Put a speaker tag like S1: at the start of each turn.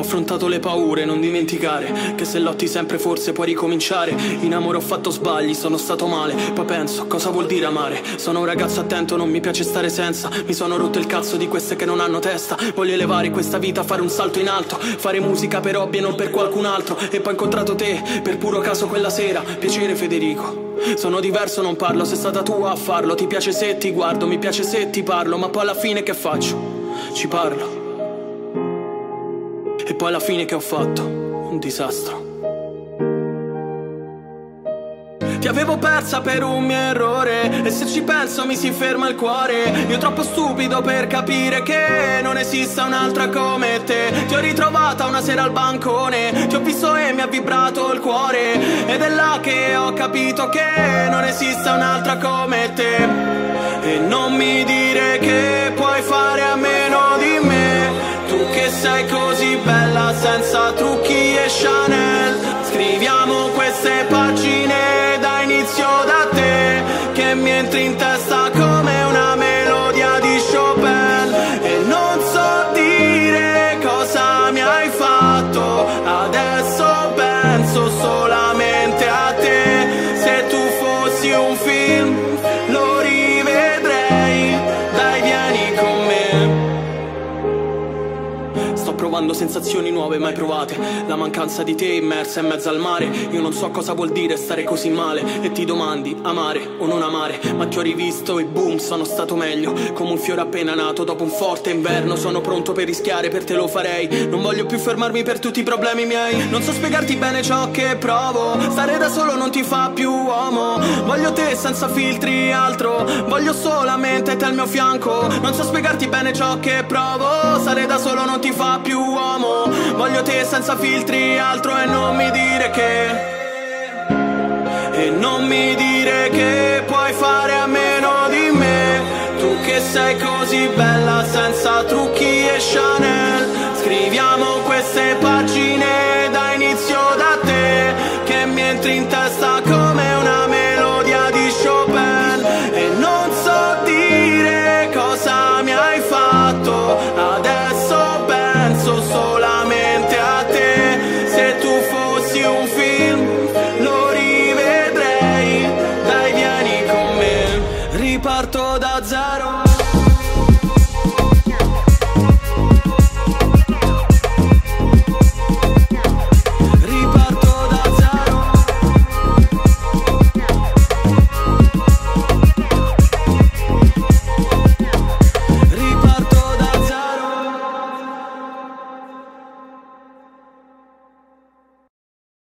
S1: affrontato le paure, non dimenticare che se lotti sempre forse puoi ricominciare. In amore ho fatto sbagli, sono stato male, poi penso cosa vuol dire amare. Sono un ragazzo attento, non mi piace stare senza. Mi sono rotto il cazzo di queste che non hanno testa. Voglio elevare questa vita, fare un salto in alto, fare musica per hobby e non per qualcun altro. E poi ho incontrato te, per puro caso quella sera. Piacere Federico, sono diverso, non parlo, sei stata tu a farlo. Ti piace se ti guardo, mi piace se ti parlo. Ma poi alla fine che faccio? Ci parlo. E poi alla fine che ho fatto? Un disastro. Ti avevo persa per un mio errore, e se ci penso mi si ferma il cuore. Io troppo stupido per capire che non esista un'altra come te. Ti ho ritrovata una sera al bancone, ti ho visto e mi ha vibrato il cuore. Ed è là che ho capito che non esista un'altra come te. E non mi dire che puoi fare a meno di me, tu che sei così bella senza trucchi e Chanel. Scriviamo queste pagine da inizio da te, che mi entri in testa come una melodia di Chopin. E non so dire cosa mi hai fatto, adesso penso solamente a te. Se tu fossi un film lo rivedrei, dai vieni con me. Sto provando sensazioni nuove mai provate, la mancanza di te immersa in mezzo al mare. Io non so cosa vuol dire stare così male, e ti domandi amare o non amare. Ma ti ho rivisto e boom, sono stato meglio, come un fiore appena nato dopo un forte inverno. Sono pronto per rischiare, per te lo farei. Non voglio più fermarmi per tutti i problemi miei. Non so spiegarti bene ciò che provo, stare da solo non ti fa più uomo. Voglio te senza filtri, altro voglio solamente te al mio fianco. Non so spiegarti bene ciò che provo, stare da solo non ti fa più uomo. Voglio te senza filtri, altro. E non mi dire che, e non mi dire che puoi fare a meno di me, tu che sei così bella senza trucchi e Chanel. Scriviamo queste pagine da inizio da te, che mi entri in testa come una melodia di Chopin. E non so dire cosa mi hai fatto, adesso penso solamente a te. Se tu fossi un film lo rivedrei, dai vieni con me. Riparto da zero.